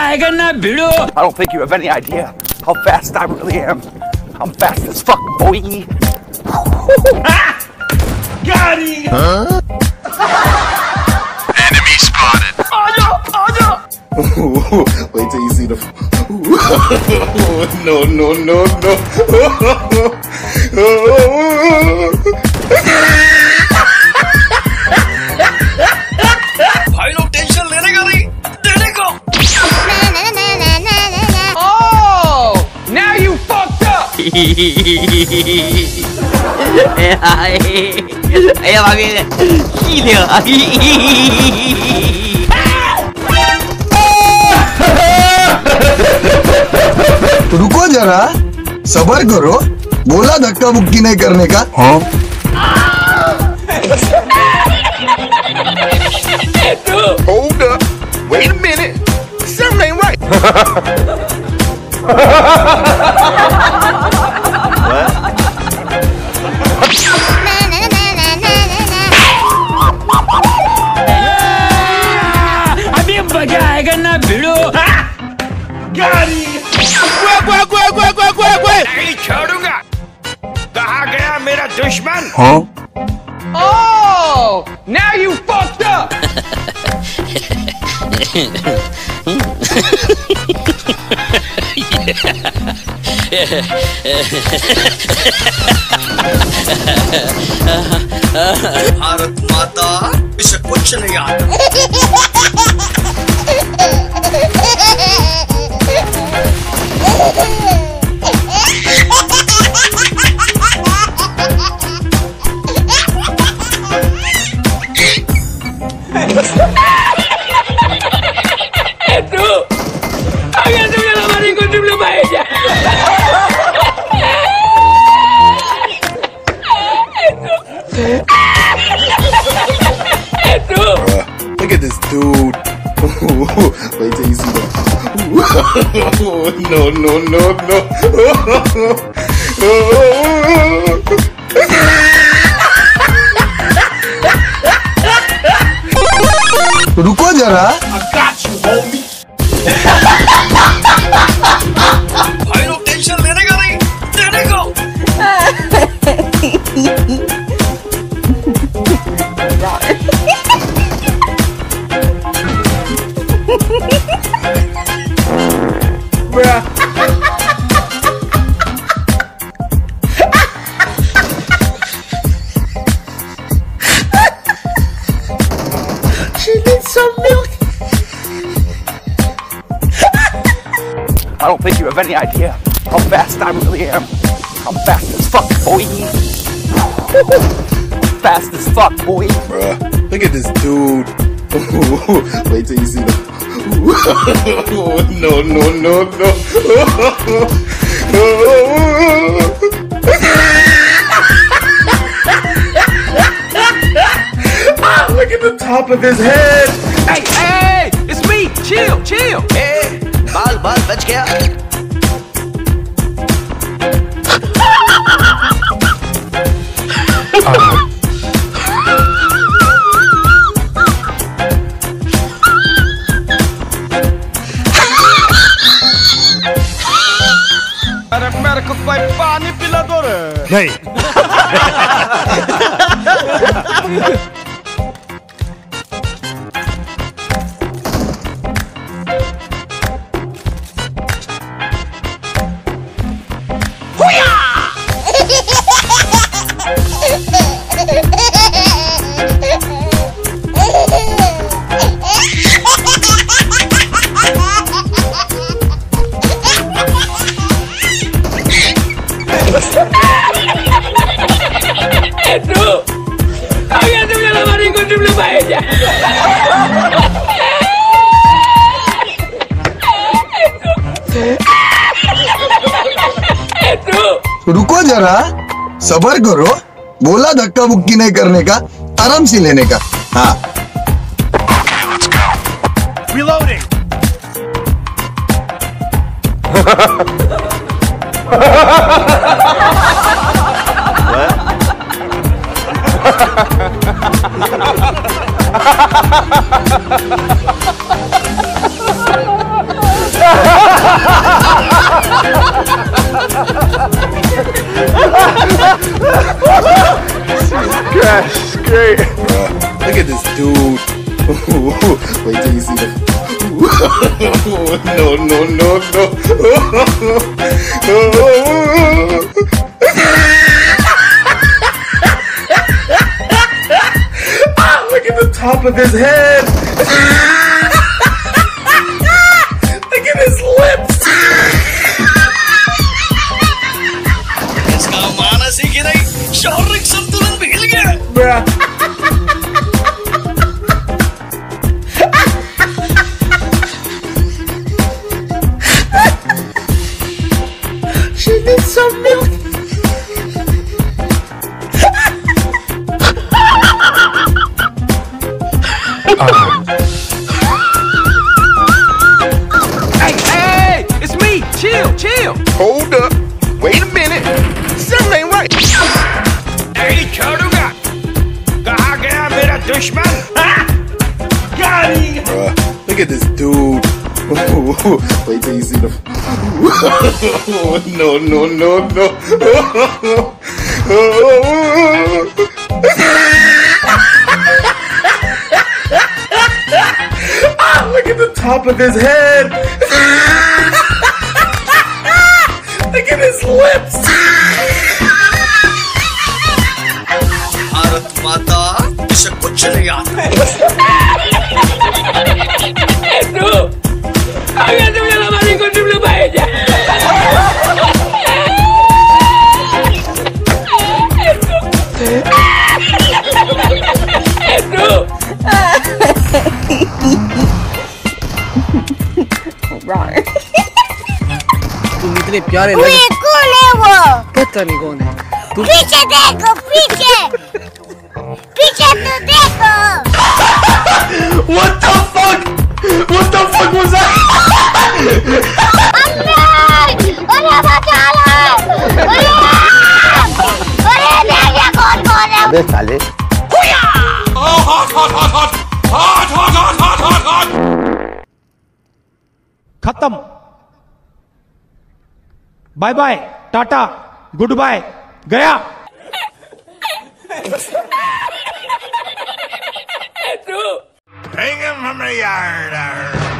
बगाएगा ना भिड़ो। I don't think you have any idea how fast I really am. I'm fast as fuck, boy. Got him! Enemy spotted. Wait till you see the. No. भाई लोग tension लेने का नहीं, देने को। Oh, now you fucked up. Ayo pakai gila. रुको जरा, सबर करो। बोला धक्का मुक्की नहीं करने का। हाँ? Hold up. Wait a minute. Something ain't right. अभी बगाएगा ना भिड़ो। Got him! नहीं छोड़ूंगा। कहाँ गया मेरा दुश्मन? हाँ? Oh, now you fucked up. Bharat माता इसे कुछ नहीं आता। Look at this dude. Wait till you see the. No. रुको जरा। भाई लोग टेंशन लेने का नहीं, देने को। I don't think you have any idea how fast I really am. I'm fast as fuck, boy. Fast as fuck, boy. Bruh, look at this dude. Wait till you see the. Look at the top of his head. Hey, it's me. Chill. बाल बच गया. अरे मेरे को कोई पानी पिला दो रे। नहीं. रुको जरा, सबर करो. बोला धक्का मुक्की नहीं करने का, आराम से लेने का. हाँ. Reloading. this dude. Wait till you see the. No. Look at the top of his head. Look at his lips. इसका मानस ही कि नहीं शारीरिक संतुलन भी हिल गया Bruh. She needs some milk. Hey, it's me. Chill. Hold up. Wait a minute. Something ain't right. नहीं छोड़ूंगा कहाँ गया मेरा दुश्मन हाँ? Bruh, look at this dude. Wait till you see the. No. Look at the top of his head. Look at his lips. Bharat माता इसे कुछ नहीं आता तुम इतने प्यारे वो लगे ये कौन है वो? पता नहीं कौन है तुम पीछे देखो पीछे तो देखो What the fuck? What the fuck was that? अरे बचा लो अरे देखिए कौन है अबे साले खत्म bye bye tata goodbye गया Bring him from the yard